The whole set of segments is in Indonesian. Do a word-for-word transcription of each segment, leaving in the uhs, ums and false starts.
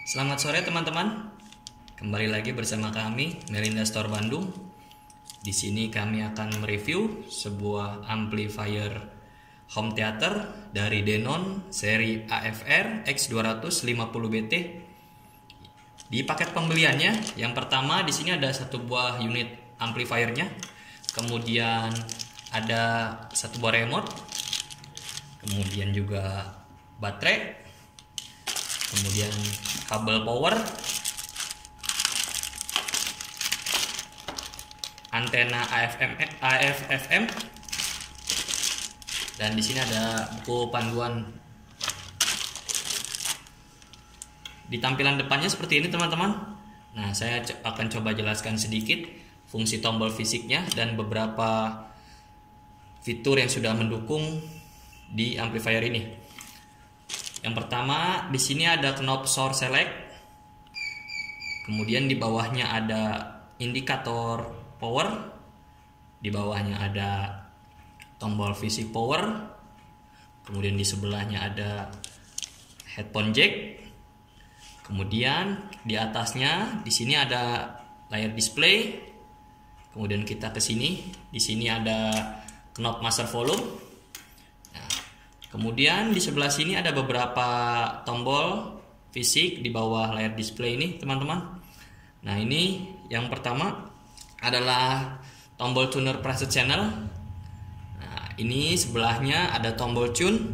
Selamat sore teman-teman. Kembali lagi bersama kami Melinda Store Bandung. Di sini kami akan mereview sebuah amplifier home theater dari Denon seri A F R X dua lima nol B T. Di paket pembeliannya, yang pertama di sini ada satu buah unit amplifiernya, kemudian ada satu buah remote, kemudian juga baterai, kemudian kabel power, antena A F M, A F F M, dan di sini ada buku panduan. Di tampilan depannya seperti ini teman-teman. Nah, saya akan coba jelaskan sedikit fungsi tombol fisiknya dan beberapa fitur yang sudah mendukung di amplifier ini. Yang pertama, di sini ada knob source select. Kemudian di bawahnya ada indikator power. Di bawahnya ada tombol fisik power. Kemudian di sebelahnya ada headphone jack. Kemudian di atasnya di sini ada layar display. Kemudian kita ke sini, di sini ada knob master volume. Nah, kemudian di sebelah sini ada beberapa tombol fisik di bawah layar display ini, teman-teman. Nah, ini yang pertama adalah tombol tuner preset channel. Nah, ini sebelahnya ada tombol tune.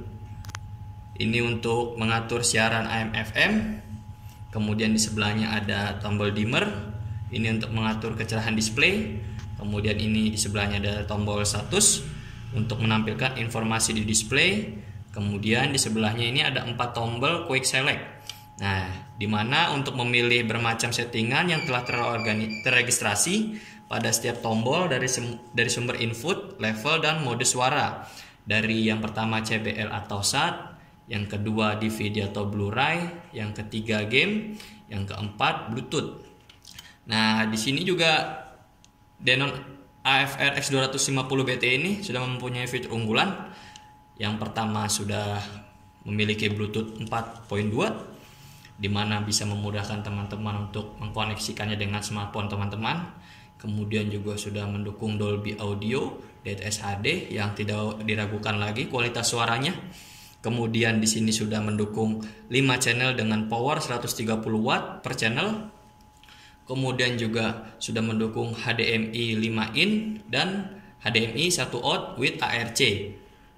Ini untuk mengatur siaran A M F M. Kemudian di sebelahnya ada tombol dimmer. Ini untuk mengatur kecerahan display. Kemudian ini di sebelahnya ada tombol status untuk menampilkan informasi di display. Kemudian di sebelahnya ini ada empat tombol quick select. Nah, di mana untuk memilih bermacam settingan yang telah terregistrasi pada setiap tombol dari dari sumber input, level, dan mode suara. Dari yang pertama C B L atau S A T, yang kedua D V D atau Blu-ray, yang ketiga game, yang keempat Bluetooth. Nah, di sini juga Denon A F R X dua lima nol B T ini sudah mempunyai fitur unggulan. Yang pertama sudah memiliki Bluetooth empat titik dua, di mana bisa memudahkan teman-teman untuk mengkoneksikannya dengan smartphone teman-teman. Kemudian juga sudah mendukung Dolby Audio D T S H D yang tidak diragukan lagi kualitas suaranya. Kemudian di sini sudah mendukung lima channel dengan power seratus tiga puluh watt per channel. Kemudian juga sudah mendukung H D M I lima in dan H D M I satu out with A R C.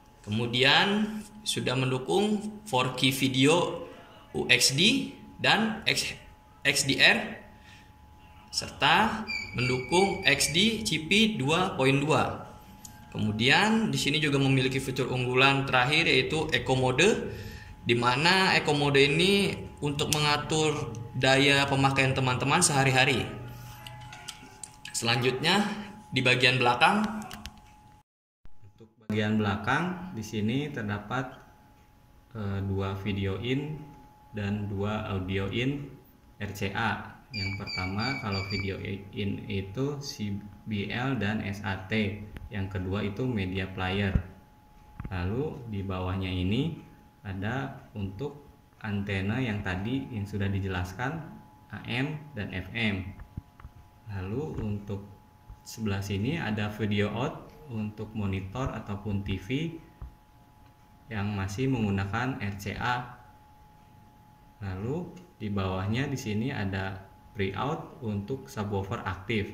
Kemudian sudah mendukung empat K video U X D dan X D R serta mendukung X D C P dua titik dua. Kemudian di sini juga memiliki fitur unggulan terakhir yaitu Eco Mode, di mana Eco Mode ini untuk mengatur daya pemakaian teman-teman sehari-hari. Selanjutnya di bagian belakang. Untuk bagian belakang di sini terdapat e, dua video in dan dua audio in R C A. Yang pertama kalau video in itu C B L dan S A T. Yang kedua itu media player. Lalu di bawahnya ini ada untuk antena yang tadi yang sudah dijelaskan A M dan F M. Lalu untuk sebelah sini ada video out untuk monitor ataupun T V yang masih menggunakan R C A. Lalu di bawahnya di sini ada pre-out untuk subwoofer aktif.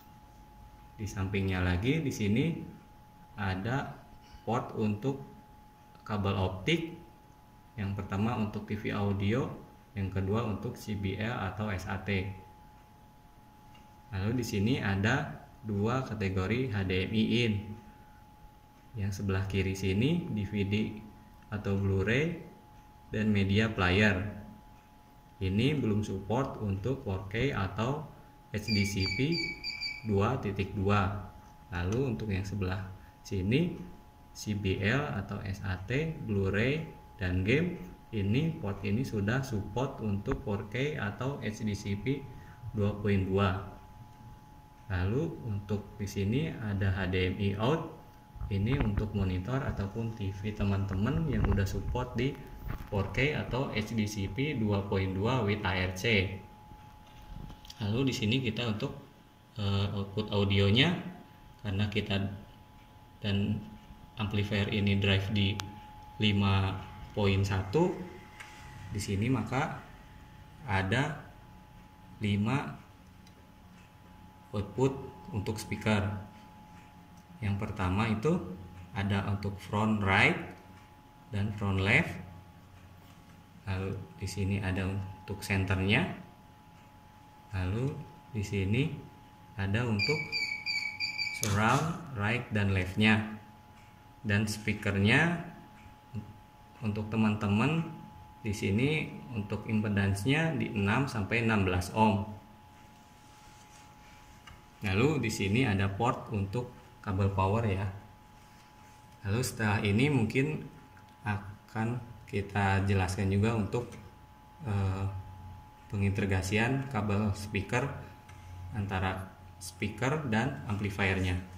Di sampingnya lagi di sini ada port untuk kabel optik. Yang pertama untuk T V audio, yang kedua untuk C B L atau S A T. Lalu di sini ada dua kategori H D M I in. Yang sebelah kiri sini D V D atau Blu-ray dan media player. Ini belum support untuk empat K atau H D C P dua titik dua. Lalu untuk yang sebelah sini C B L atau S A T, Blu-ray dan game, ini port ini sudah support untuk empat K atau H D C P dua titik dua. Lalu untuk di sini ada H D M I out. Ini untuk monitor ataupun T V teman-teman yang udah support di four K atau H D C P dua koma dua with A R C. Lalu di sini kita untuk uh, output audionya, karena kita dan amplifier ini drive di lima koma satu di sini, maka ada lima output untuk speaker. Yang pertama itu ada untuk front right dan front left. Lalu di sini ada untuk centernya. Lalu di sini ada untuk surround right dan leftnya. Dan speakernya untuk teman-teman di sini untuk impedance-nya di enam sampai enam belas ohm. Lalu di sini ada port untuk kabel power ya. Lalu setelah ini mungkin akan kita jelaskan juga untuk eh, pengintegrasian kabel speaker antara speaker dan amplifiernya.